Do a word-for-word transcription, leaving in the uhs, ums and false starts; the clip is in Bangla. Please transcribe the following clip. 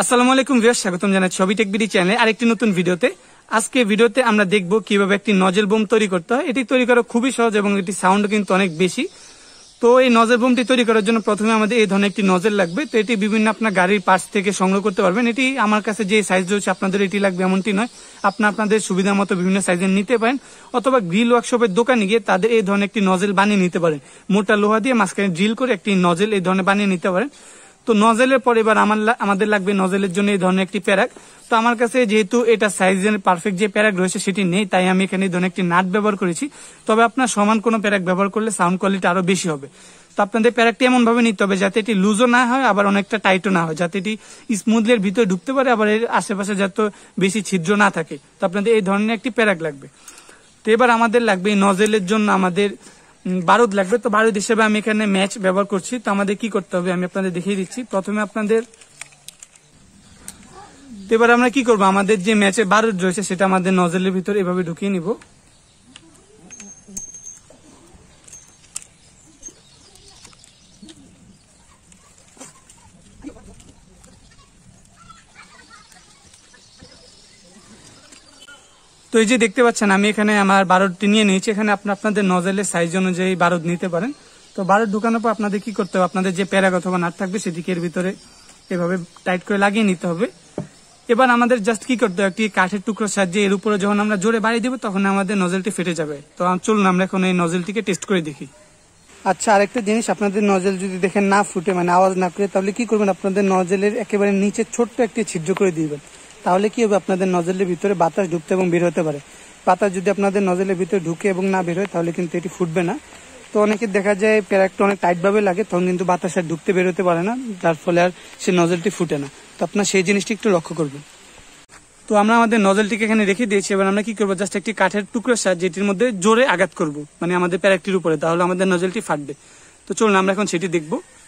আসসালামু আলাইকুম ভিউয়ার্স, স্বাগতম জানাচ্ছি ছবি টেক বিডি চ্যানেলে আরেকটি নতুন ভিডিওতে। আজকে ভিডিওতে আমরা দেখব কিভাবে একটি নজেল বোম তৈরি করতে হয়। এটি তৈরি করা খুবই সহজ এবং এটি সাউন্ড কিন্তু অনেক বেশি। তো এই নজেল বোমটি তৈরি করার জন্য প্রথমে আমাদের এই ধরনের একটি নজেল লাগবে। তো এটি বিভিন্ন আপনার গাড়ির পার্টস থেকে সংগ্রহ করতে পারবেন। এটি আমার কাছে যে সাইজ রয়েছে আপনাদের এটি লাগবে এমনটি নয়, আপনার আপনাদের সুবিধা মতো বিভিন্ন সাইজের নিতে পারেন, অথবা গ্রিল ওয়ার্কশপের দোকানে গিয়ে তাদের এই ধরনের একটি নজেল বানিয়ে নিতে পারেন। মোটা লোহা দিয়ে মাঝখানে ড্রিল করে একটি নজেল এই ধরনের বানিয়ে নিতে পারেন। তো নজেলের পর এবার আমার আমাদের লাগবে নজেলের জন্য এই ধরনের একটি প্যারাক। তো আমার কাছে যেহেতু এটা সাইজের পারফেক্ট যে প্যারাক রয়েছে সেটি নেই, তাই আমি এখানে এই ধরনের একটি নাট ব্যবহার করেছি। তবে আপনার সমান কোনো প্যারাক ব্যবহার করলে সাউন্ড কোয়ালিটি আরো বেশি হবে। তো আপনাদের প্যারাকটি এমন ভাবে নিতে হবে যাতে এটি লুজও না হয়, আবার অনেকটা টাইটও না হয়, যাতে এটি স্মুথলি এর ভিতরে ঢুকতে পারে, আবার এর আশেপাশে যাতে বেশি ছিদ্র না থাকে। তো আপনাদের এই ধরনের একটি প্যারাক লাগবে। তো এবার আমাদের লাগবে এই নজেলের জন্য আমাদের বারুদ লাগবে। তো বারুদ হিসেবে আমি এখানে ম্যাচ ব্যবহার করছি। তো আমাদের কি করতে হবে আমি আপনাদের দেখিয়ে দিচ্ছি। প্রথমে আপনাদের এবার আমরা কি করবো, আমাদের যে ম্যাচের বারুদ রয়েছে সেটা আমাদের নজেলের ভিতরে এভাবে ঢুকিয়ে নিব। তো এই যে দেখতে পাচ্ছেন আমি এখানে আমার বারুদটি নিয়ে নিয়েছি। এখানে আপনি আপনাদের নজেলের সাইজ অনুযায়ী বারুদ নিতে পারেন। তো বারুদ ঢুকানোর পর আপনাদের কি করতে হবে, আপনাদের যে প্যারাক অথবা নাট থাকবে সেটিকে এর ভিতরে এভাবে টাইট করে লাগিয়ে নিতে হবে। এবার আমাদের জাস্ট কি করতে হবে, একটি কাঠের টুকরোর সাহায্যে এর উপরে যখন আমরা জোরে বাড়িয়ে দেবো তখন আমাদের নজেলটি ফেটে যাবে। তো চলুন আমরা এখন এই নজেলটিকে টেস্ট করে দেখি। আচ্ছা, আরেকটা জিনিস, আপনাদের নজেল যদি দেখেন না ফুটে, মানে আওয়াজ না করে, তাহলে কি করবেন, আপনাদের নজেলের একেবারে নিচে ছোট্ট একটি ছিদ্র করে দিবেন। তাহলে কি হবে, আপনাদের নজেলের ভিতরে বাতাস ঢুকতে এবং বের হতে পারে। বাতাস যদি আপনাদের নজেলের ভিতরে ঢুকে এবং না বের হয় তাহলে কিন্তু এটি ফুটবে না। তো অনেকে দেখা যায় প্যারাকটা অনেক টাইট ভাবে লাগে, তখন কিন্তু বাতাস আর ঢুকতে বের হতে পারে না, যার ফলে আর সে নজেলটি ফুটে না। তো আপনার সেই জিনিসটি একটু লক্ষ্য করবেন। তো আমরা আমাদের নজেলটিকে এখানে রেখে দিয়েছি। এবার আমরা কি করবো, জাস্ট একটি কাঠের টুকরোর সাহায্যে যেটির মধ্যে জোরে আঘাত করব, মানে আমাদের প্যারাকটির উপরে, তাহলে আমাদের নজেলটি ফাটবে। তো চলুন আমরা এখন সেটি দেখবো।